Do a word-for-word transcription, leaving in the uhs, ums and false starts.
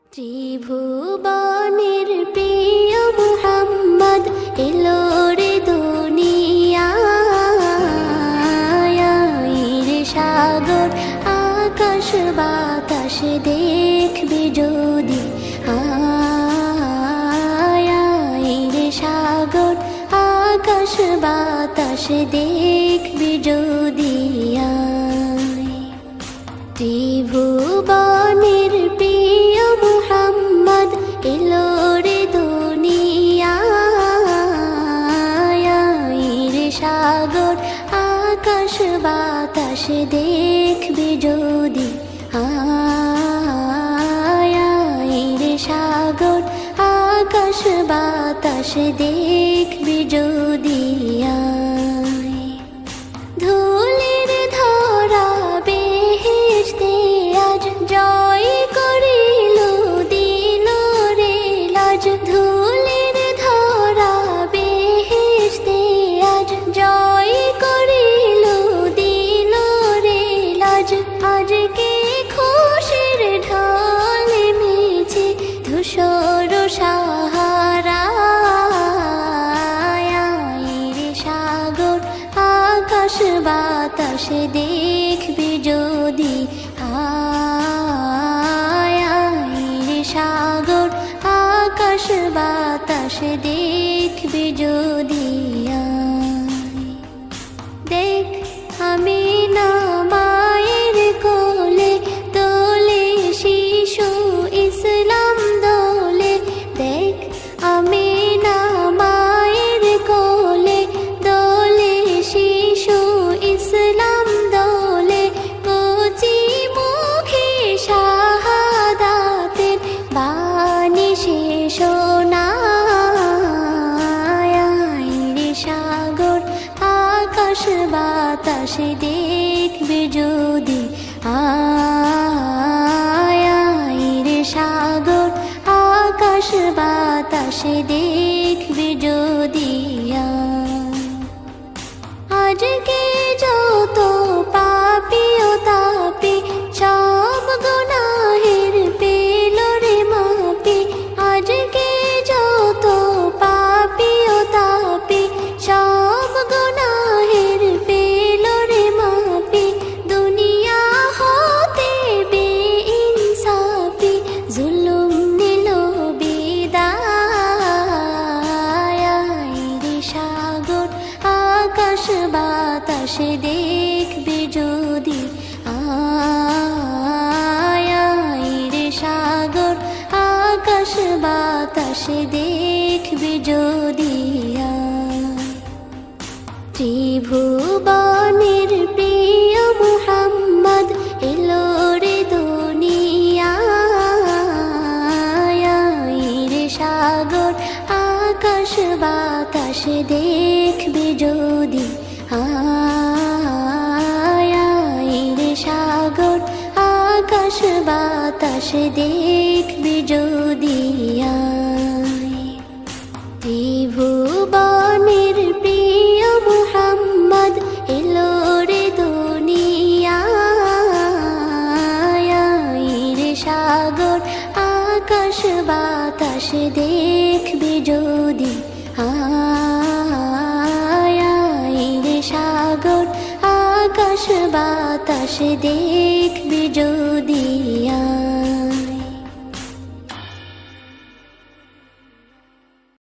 ত্রিভুবনের প্রিয় মুহাম্মদ এলো রে দুনিয়ায়, রে সাগর আকাশ বাতাস দেখবি যদি, আয় রে সাগর আকাশ বাতাস দেখবি যদি। ত্রিভুবনের প্রিয় মুহাম্মদ এলো রে দুনিয়ায়, রে সাগর আকাশ বাতাস দেখবি যদি, আয় রে সাগর আকাশ বাতাস দেখবি যদি। ধুলির ধরা বেহেশতে আজ জয় করিল দিল রে লাজ, ধুলির ধরা বেহেশতে আজ জয় করিল দিল রে লাজ। আজকে খুশির ঢল মেছে ধূসর সাহারা, রে সাগর আকাশ বাতাস দেখবি যদি, আয় রে সাগর আকাশ বাতাস দেখবি যদি। দেখ আমি না মায়ের কোলে তোলে শিশু ইসলাম দোলে, দেখ আমি না মায়ের কোলে দোলে শিশু ইসলাম দোলে। কচি মুখে শাহাদাতের বাণী সে শোনায়, রে সাগর আকাশ বাতাস দেখবি যদি, আয় রে সাগর আকাশ বাতাস দেখবি যদি। আজকে যত পাপী ও তাপী সব গুনাহের পেল রে মাপি, আজকে যত পাপী ও তাপী সব গুনাহের পেল রে মাপি। দুনিয়া হতে বেইনসাফি জুলুম নিল বিদায়, রে সাগর আকাশ বাতাস দেখবি যদি, আয় রে সাগর আকাশ বাতাস দেখবি যদি। ত্রিভুবনের প্রিয় মুহাম্মদ এলো রে দুনিয়ায়, রে সাগর আকাশ বাতাস দেখবি যদি, আয় রে সাগর আকাশ বাতাস দেখবি যদি। ত্রিভুবনের প্রিয় মুহাম্মদ এলো রে দুনিয়ায়, রে সাগর আকাশ বাতাস দেখবি যদি, আয় রে সাগর আকাশ বাতাস দেখবি যদি।